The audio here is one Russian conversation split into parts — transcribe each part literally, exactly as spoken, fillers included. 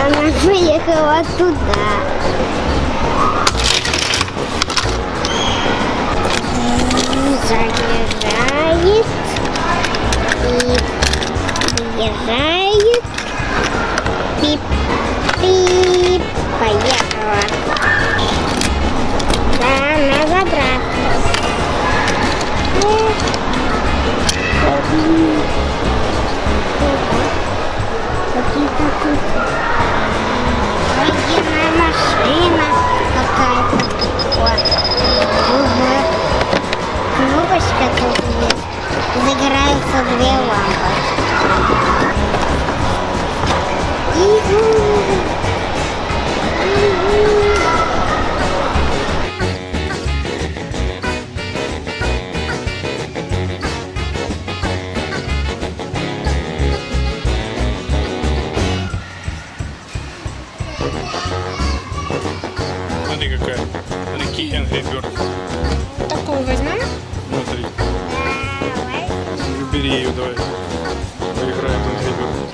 она поехала туда. Заезжает и въезжает. Пип-пип. Поехала. Да, на заправку. Какие-то тут военная машина какая-то. Ого. Кнопочка тут есть. Загораются две лампочки. Смотри какая. Рики Angry Birds. Такую возьмем? Смотри. Выбери ее, давай. Поиграем в Angry Birds.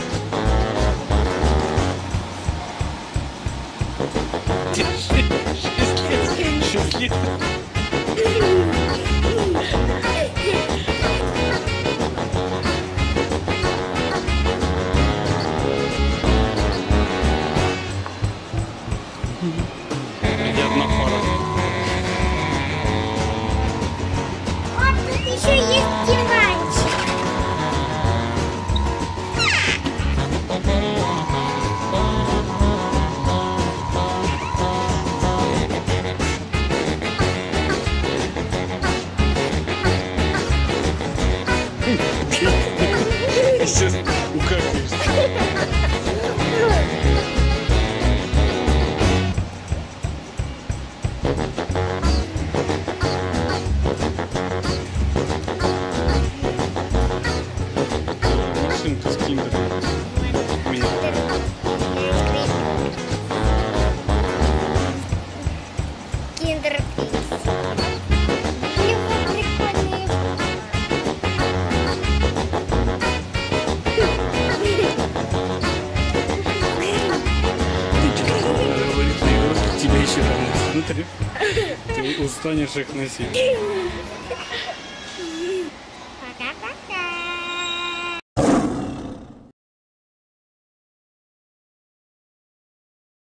Шесть лет. Шесть лет. Одна фара. Вот тут еще есть диванчик. Сейчас укакаешься. Машинка с киндером. Меня. Киндер Пикс. Его прикольные. Ты что, надо говорить на игрушках, тебе еще рано. Смотри, ты устанешь их носить.